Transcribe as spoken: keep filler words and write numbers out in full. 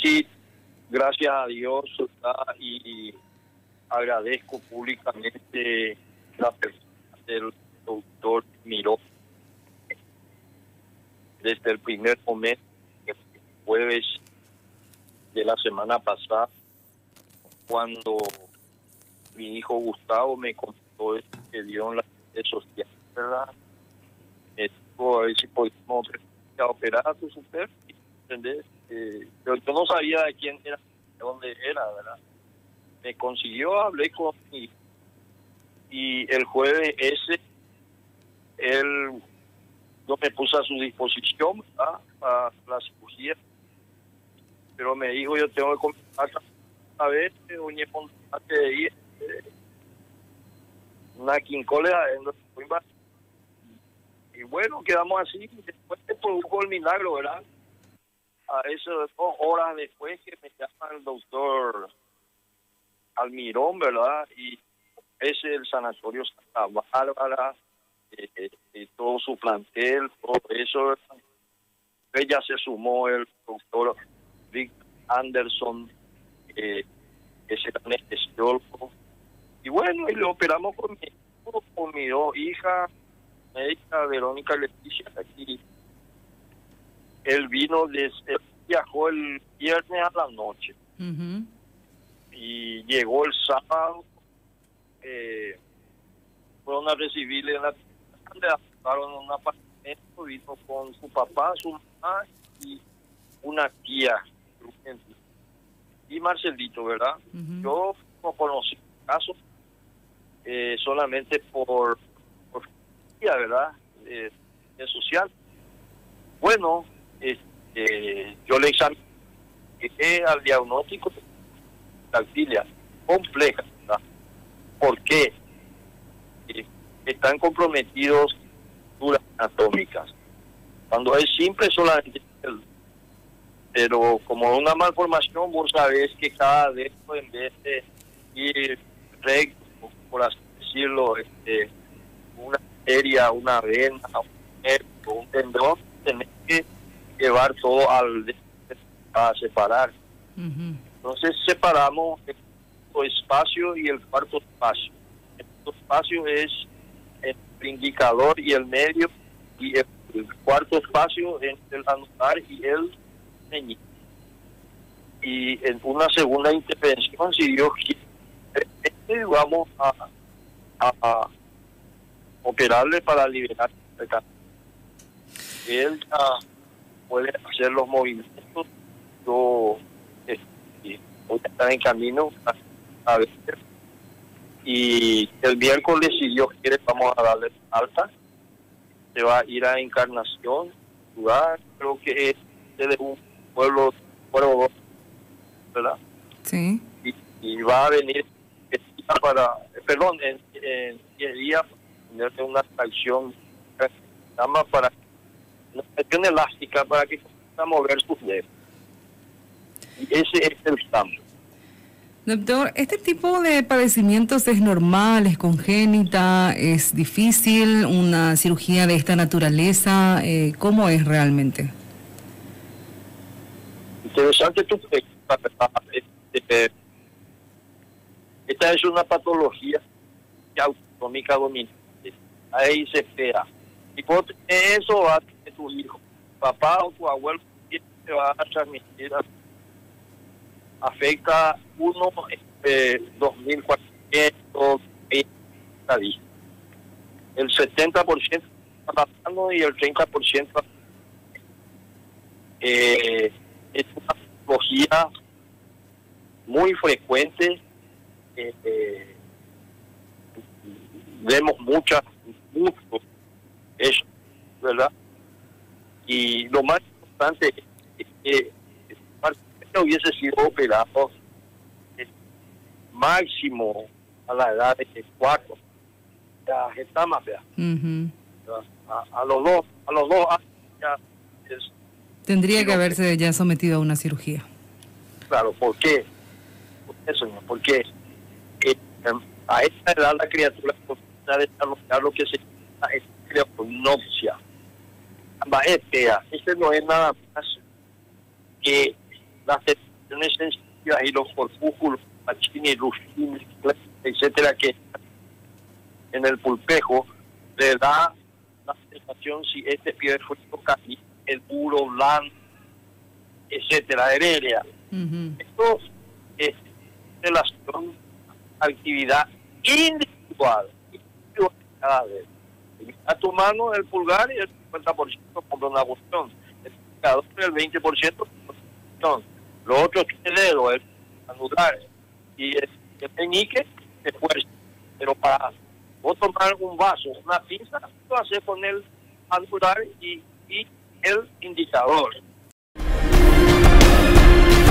Sí, gracias a Dios, ¿verdad? Y agradezco públicamente la persona del doctor Miró desde el primer momento, que fue el jueves de la semana pasada, cuando mi hijo Gustavo me contó esto que dio en las redes sociales, ¿verdad? Me dijo a ver si podíamos operar a su super, ¿entendés? Eh, pero yo no sabía de quién era, de dónde era, ¿verdad? Me consiguió, hablé con mi y el jueves ese, él, yo me puse a su disposición, ¿verdad? Para la cirugía, pero me dijo, yo tengo que comenzar a ver, doña Montate de ahí, una quincole adentro, y bueno, quedamos así. Después se produjo el milagro, ¿verdad? A eso, dos horas después que me llama el doctor Almirón, ¿verdad? Y ese el sanatorio Santa Bárbara, eh, eh, eh, todo su plantel, todo eso. Ella se sumó el doctor Rick Anderson, eh, ese anestesiólogo. Y bueno, y lo operamos con mi, con mi dos hijas, médica Verónica Leticia, aquí. Él vino, desde, él viajó el viernes a la noche. Uh-huh. Y llegó el sábado, eh, fueron a recibirle en la le adaptaron en un apartamento, vino con su papá, su mamá y una tía, y Marcelito, ¿verdad? Uh-huh. Yo no conocí el caso, eh, solamente por, por ¿verdad? Eh, de social. Bueno, este, yo le examiné al diagnóstico de tactilia compleja, ¿verdad? ¿Por qué? Eh, están comprometidos duras anatómicas. Cuando es simple solamente el, pero como una malformación, vos sabés que cada dedo, en vez de ir recto, por así decirlo, este, una arteria, una vena, un nervio, un tendón, tenés que llevar todo al a separar. Uh-huh. Entonces separamos el espacio y el cuarto espacio. El cuarto espacio es el indicador y el medio, y el, el cuarto espacio entre el anular y el meñique. Y en una segunda intervención, si Dios quiere, vamos a, a, a operarle para liberar el cáncer. Él uh, puede hacer los movimientos. Yo este, voy a estar en camino a, a ver. Y el miércoles, si Dios quiere, vamos a darle alta. Se va a ir a Encarnación, lugar, creo que es de un pueblo, pueblo, ¿verdad? Sí. Y, y va a venir para, perdón, en, en diez días, tenerle una tracción, llama para una tracción elástica para que pueda mover sus dedos. Y ese es el cambio. Doctor, ¿este tipo de padecimientos es normal, es congénita, es difícil, una cirugía de esta naturaleza? Eh, ¿Cómo es realmente? Interesante tu pregunta. Este, esta es una patología autonómica dominante. Ahí se espera. Y por eso va a tener tu hijo, papá o tu abuelo, te va a transmitir. Afecta uno, eh, dos mil cuatrocientos estadísticas. El setenta por ciento está pasando y el treinta por ciento eh, es una patología muy frecuente. Eh, eh, vemos muchas, mucho eso, ¿verdad? Y lo más importante es que hubiese sido operado máximo a la edad de cuatro, ya está más fea. Uh-huh. a, a los dos a los dos años ya es, tendría que haberse que, ya sometido a una cirugía. Claro, ¿por qué? ¿Por qué, señor? Porque eh, a esta edad la criatura comienza a desarrollar lo que se llama escleropnopsia. Es fea. Este no es nada más que la articulaciones sensitivas y los corpúsculos, machini, ruchini, etcétera, que en el pulpejo le da la sensación si este pie fue casi el duro, blando, etcétera, heredia. Uh-huh. Esto es relación, actividad individual, individual cada vez. A tu mano el pulgar y el cincuenta por ciento con donación, el indicador el veinte por ciento con donación, los otros tres dedos, el anular y el, el meñique de fuerza. Pero para vos tomar un vaso, una pinza, lo haces con el anular y, y el indicador.